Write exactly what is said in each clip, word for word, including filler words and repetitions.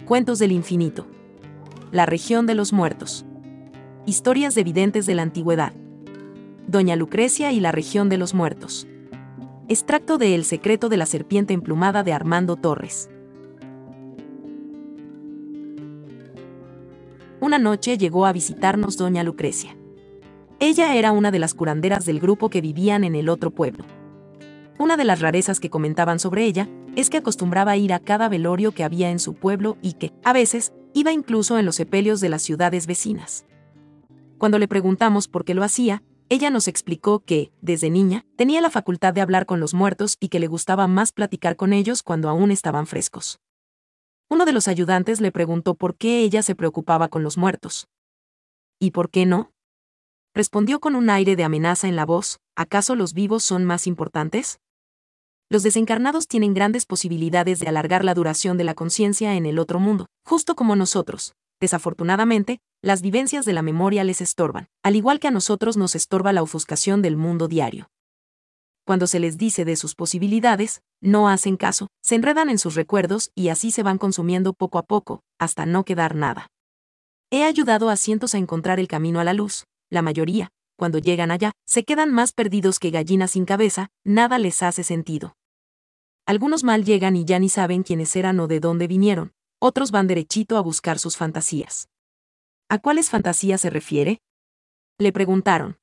Cuentos del infinito. La región de los muertos. Historias de videntes de la antigüedad. Doña Lucrecia y la región de los muertos. Extracto de El secreto de la serpiente emplumada de Armando Torres. Una noche llegó a visitarnos doña Lucrecia. Ella era una de las curanderas del grupo que vivían en el otro pueblo. Una de las rarezas que comentaban sobre ella es que acostumbraba a ir a cada velorio que había en su pueblo y que, a veces, iba incluso en los sepelios de las ciudades vecinas. Cuando le preguntamos por qué lo hacía, ella nos explicó que, desde niña, tenía la facultad de hablar con los muertos y que le gustaba más platicar con ellos cuando aún estaban frescos. Uno de los ayudantes le preguntó por qué ella se preocupaba con los muertos. ¿Y por qué no? Respondió con un aire de amenaza en la voz: ¿acaso los vivos son más importantes? Los desencarnados tienen grandes posibilidades de alargar la duración de la conciencia en el otro mundo, justo como nosotros. Desafortunadamente, las vivencias de la memoria les estorban, al igual que a nosotros nos estorba la ofuscación del mundo diario. Cuando se les dice de sus posibilidades, no hacen caso, se enredan en sus recuerdos y así se van consumiendo poco a poco, hasta no quedar nada. He ayudado a cientos a encontrar el camino a la luz. La mayoría, cuando llegan allá, se quedan más perdidos que gallinas sin cabeza, nada les hace sentido. Algunos mal llegan y ya ni saben quiénes eran o de dónde vinieron, otros van derechito a buscar sus fantasías. ¿A cuáles fantasías se refiere?, le preguntaron.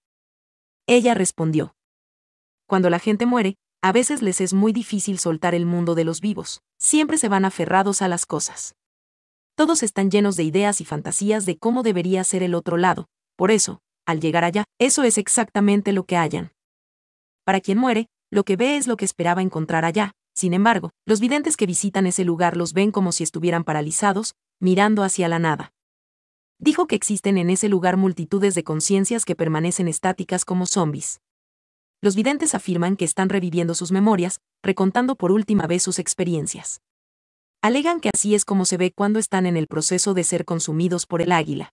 Ella respondió: cuando la gente muere, a veces les es muy difícil soltar el mundo de los vivos, siempre se van aferrados a las cosas. Todos están llenos de ideas y fantasías de cómo debería ser el otro lado, por eso, al llegar allá, eso es exactamente lo que hallan. Para quien muere, lo que ve es lo que esperaba encontrar allá. Sin embargo, los videntes que visitan ese lugar los ven como si estuvieran paralizados, mirando hacia la nada. Dijo que existen en ese lugar multitudes de conciencias que permanecen estáticas como zombies. Los videntes afirman que están reviviendo sus memorias, recontando por última vez sus experiencias. Alegan que así es como se ve cuando están en el proceso de ser consumidos por el águila.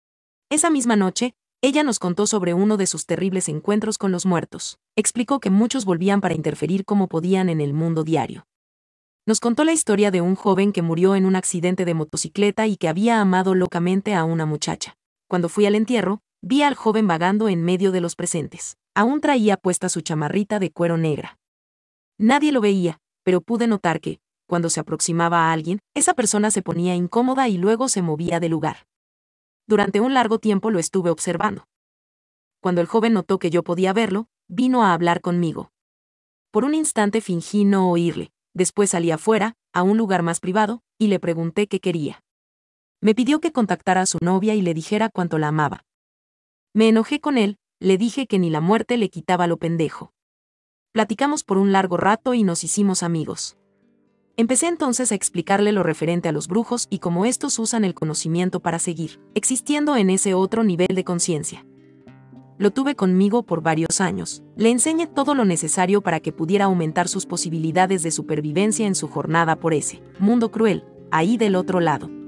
Esa misma noche, ella nos contó sobre uno de sus terribles encuentros con los muertos. Explicó que muchos volvían para interferir como podían en el mundo diario. Nos contó la historia de un joven que murió en un accidente de motocicleta y que había amado locamente a una muchacha. Cuando fui al entierro, vi al joven vagando en medio de los presentes. Aún traía puesta su chamarrita de cuero negra. Nadie lo veía, pero pude notar que, cuando se aproximaba a alguien, esa persona se ponía incómoda y luego se movía del lugar. Durante un largo tiempo lo estuve observando. Cuando el joven notó que yo podía verlo, vino a hablar conmigo. Por un instante fingí no oírle, después salí afuera, a un lugar más privado, y le pregunté qué quería. Me pidió que contactara a su novia y le dijera cuánto la amaba. Me enojé con él, le dije que ni la muerte le quitaba lo pendejo. Platicamos por un largo rato y nos hicimos amigos. Empecé entonces a explicarle lo referente a los brujos y cómo estos usan el conocimiento para seguir existiendo en ese otro nivel de conciencia. Lo tuve conmigo por varios años. Le enseñé todo lo necesario para que pudiera aumentar sus posibilidades de supervivencia en su jornada por ese mundo cruel, ahí del otro lado.